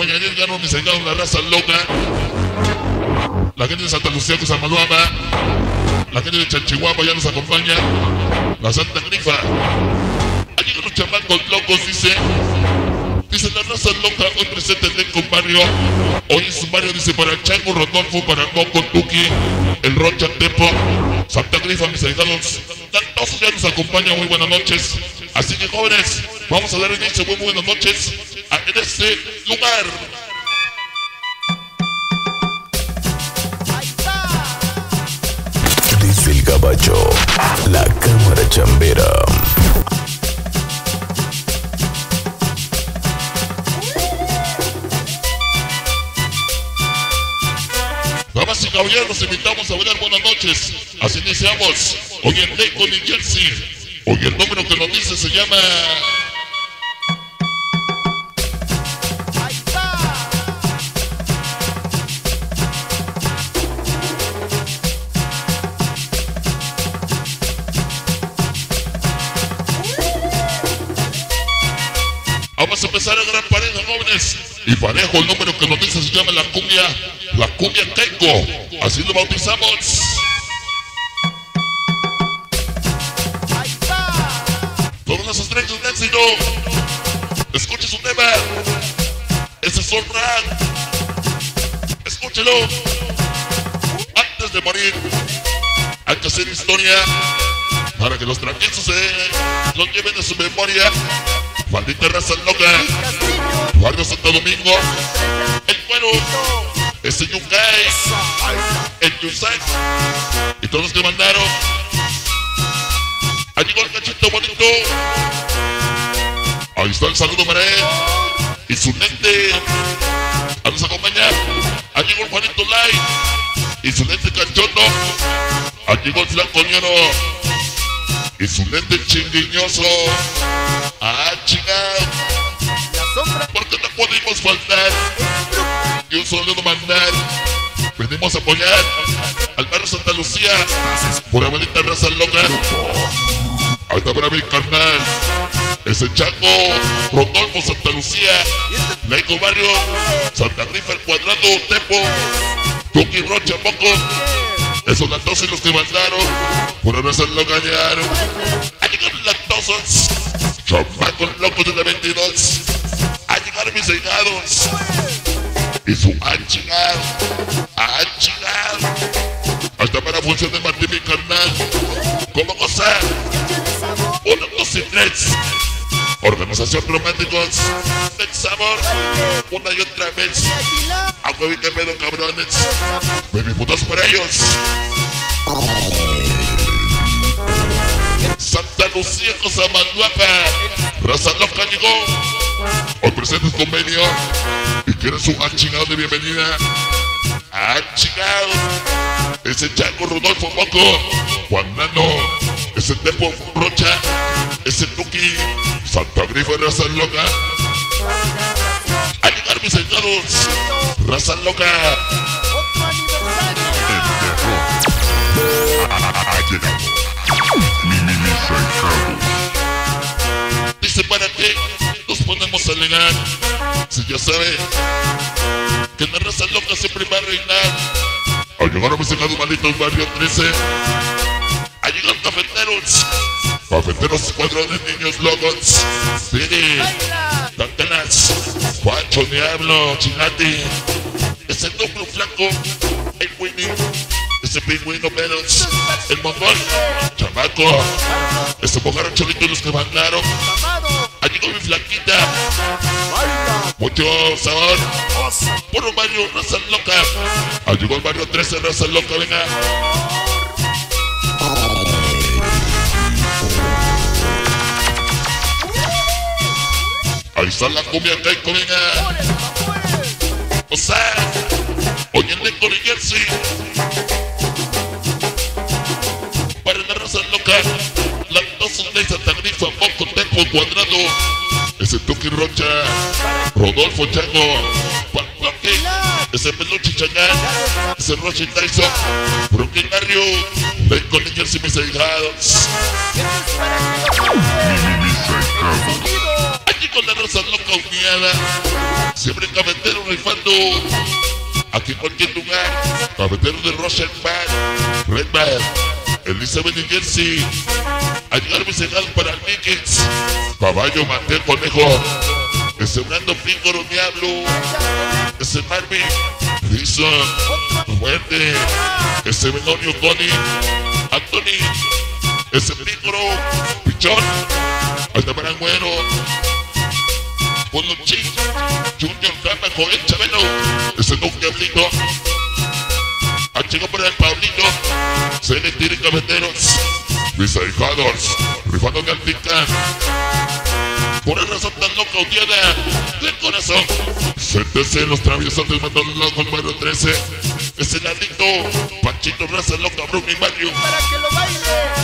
acompañaría el gano, mis allegados, la raza loca. La gente de Santa Lucía, que Samaluama. La gente de Chanchihuahua ya nos acompaña. La Santa Grifa. Allí con los chamacos locos, dice la raza loca, hoy presente en el barrio. Hoy en su barrio, dice, para el Chango, Rodolfo, para Coco, Tuki, el Rocha, Tepo, Santa Grifa, mis allegados. Todos ya nos acompañan, muy buenas noches. Así que, jóvenes, vamos a dar inicio, muy buenas noches en este lugar. Desde el Gabacho, la cámara chambera. Damas y caballeros, los invitamos a bailar buenas noches. Así iniciamos. Hoy en Lakewood, New Jersey. Hoy el número que nos dice se llama... Vamos a empezar a gran pareja, jóvenes. Y parejo, el número que nos dice se llama la cumbia Keiko. Así lo bautizamos. Todas las estrellas de éxito. Escuche su tema. Ese es Solran. Escúchelo. Antes de morir, hay que hacer historia para que los tranquilos los lleven de su memoria. Maldita raza loca, Barrio Santo Domingo, el Cuero, ese Yungay, el Yusay y todos los que mandaron. Ahí llegó el cachito bonito. Ahí está el saludo para él y su lente. A nos acompañar. Ahí llegó el Juanito Light y su lente cachondo. Ahí llegó el Flanco Ñoro y su lente chinguiñoso. Ah, chingado. Porque no podemos faltar y un solo mandar. Venimos a apoyar al barrio Santa Lucía por la bonita raza loca. Ahí está para mi carnal, ese Chango, Rodolfo, Santa Lucía, Lakewood Barrio, Santa Grifa, el Cuadrado, Tepo, Tuki, Rocha, Moco. Esos lactosos los que mandaron por la raza loca llegaron. Ahí llegaron lactosos. Chamacos locos de la 22. A llegar mis allegados. Y su chingado. Hasta para función de Martín, mi carnal. ¿Cómo gozar? 1, 2 y 3. Organización Románticos del Sabor. Una y otra vez. A huevo y que pedo, cabrones. Baby putas para ellos. Santa Lucía, cosa más guapa. Raza loca llegó. Hoy presentes convenio y quieren su chingado de bienvenida. Chingado. Ese Chango, Rodolfo, Moco, Juan Nano, ese Tepo, Rocha, ese Tuki, Santa Grifa, raza loca. A llegar mis allegados, raza loca. Dice, ¿para qué nos ponemos a alegar? Si ya sabe que la raza loca siempre va a reinar. Al llegar a mis allegados malditos, barrio 13. A llegar cafeteros, cuadrones, niños locos. Siri, Tantanas, Juancho, Diablo, Chingati, ese núcleo flaco, el Winnie, ese pingüino pedos, el mongol, chamaco, ese mojarra cholito y los que mandaron. Allí llegó mi flaquita, mucho sabor, puro barrio, raza loca. Allí llegó el barrio 13, raza loca, venga. Ahí está la cumbia Keiko, venga. O sea, hoy en Lakewood, New Jersey. Para la raza loca, la dos de Santa Grifa, Moco, Tepo, Cuadrado, ese Tuki, Rocha, Rodolfo, Chango, Pantoque, ese Peluche, Changán, ese Rocha y Tyson, Brooklyn Barrio, Lakewood, New Jersey, mis allegados. con la raza loca uniada. Siempre cafetero rifando. Aquí en cualquier lugar. Cafetero de Rosenbach, Redman, Elizabeth y Jersey. A llegar mis regalos para el Mickens. Caballo, mantel, conejo. Ese Brando, Pícoro, Diablo. Ese Marvin, Rison, Fuerte. Ese Benonio, Tony, Anthony. Ese Pícoro, Pichón. Altamarán, Güero. Polochín, Junior, Gama, Joel, Chabelo. Ese Nokia, Frito. A chico para el Pablito. Se le tiren cafeteros. Mis ahijados, rifando de Alpican. Por el razón tan loca odiada del corazón. Séntese los traviesos del mandón loco el número 13. Es el adicto, Panchito, raza loca, Bruno y Mario. Para que lo baile.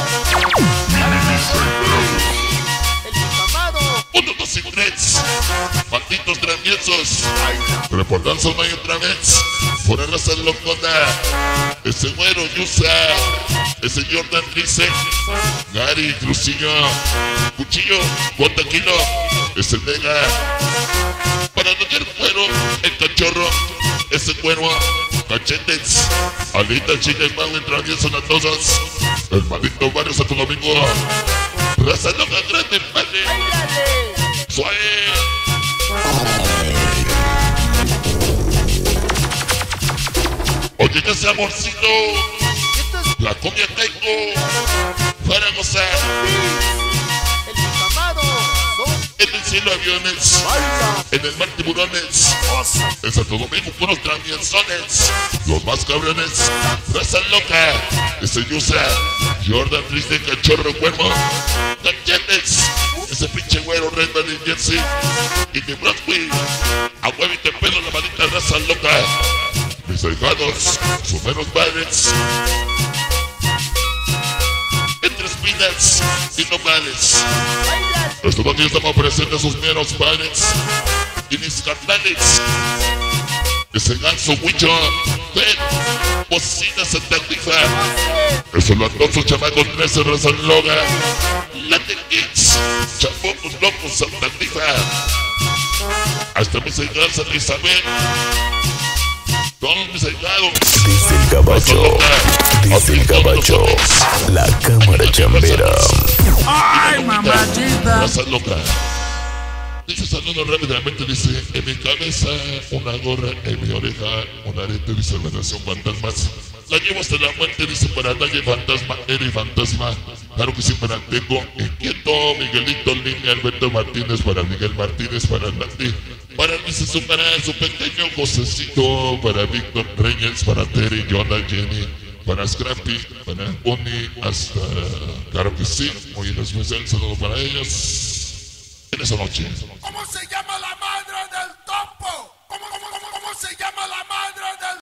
El amado. 1, 2 y 3. Malditos traviesos. Reportanza una y otra vez. Por el raza locona. Ese güero Yusa. Ese Jordan Rice, Gary, Crucillo, Cuchillo, Guantaquino, ese Vega, para doñar Cuero, el Cachorro, ese Cuero, Cachetes, Alita, Chica, el Mago, el Travieso, las Tosas, el maldito barrio Santo Domingo, raza loca grande, padre, suave. Oye, ese amorcito. La cumbia caigo para gozar. El amado. En el cielo aviones, en el mar tiburones, en Santo Domingo puros traviesones, los más cabrones, raza loca, ese Yusa, Jordan Triste, Cachorro, Cuervo, Cachetes, ese pinche güero, Redman y Jersey, y mi Broadway, a huevo y te pedo la maldita raza loca, mis ahijados, sus menos padres. Entre espinas y nopales. Estos aquí estamos presentes sus meros padres y mis carnales. Ese ganso huicho, ven, bocina Santa Tifa. Esos latosos chamacos 13 rezan loga. Latin Kids, chapocos locos Santa Tifa. Hasta mis hijas Santa Isabel. Todos mis ahijados. Desde el Gabacho, desde el Gabacho, la cámara chambera. ¡Ay, mamachita! Raza loca. Dice saludo rápidamente, dice, en mi cabeza una gorra, en mi oreja un arete, dice organización fantasmas. La llevo hasta la muerte, dice, para nadie fantasma, eres fantasma. Claro que sí, para Tengo, inquieto, Miguelito, Línea, Alberto Martínez, para Miguel Martínez, para Nati, para dice su canal, su pequeño Josecito, para Víctor Reyes, para Terry, Jonah, Jenny, para Scrappy, para Bonnie, hasta, claro que sí, muy especial saludo para ellos en esa noche. ¿Cómo se llama?